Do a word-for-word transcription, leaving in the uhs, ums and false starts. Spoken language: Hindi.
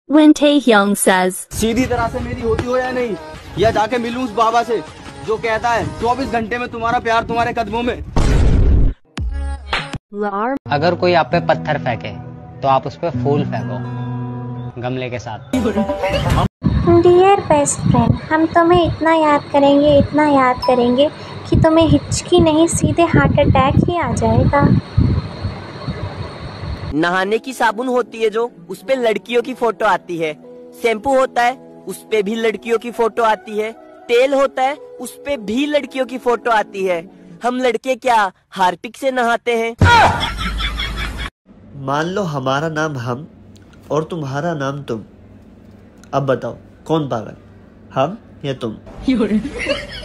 When Taehyung says, सीधी तरह से मेरी होती हो या नहीं, या जाके मिलूं उस बाबा से जो कहता है चौबीस घंटे में तुम्हारा प्यार तुम्हारे कदमों में। अगर कोई आप पे पत्थर फेंके तो आप उस पे फूल फेंको गमले के साथ। डियर बेस्ट फ्रेंड, हम तुम्हें इतना याद करेंगे इतना याद करेंगे कि तुम्हें हिचकी नहीं सीधे हार्ट अटैक ही आ जाएगा। नहाने की साबुन होती है जो, उस पे लड़कियों की फोटो आती है। शैम्पू होता है उस पे भी लड़कियों की फोटो आती है। तेल होता है उस पे भी लड़कियों की फोटो आती है। हम लड़के क्या हार्पिक से नहाते हैं? मान लो हमारा नाम हम और तुम्हारा नाम तुम। अब बताओ कौन पागल, हम या तुम?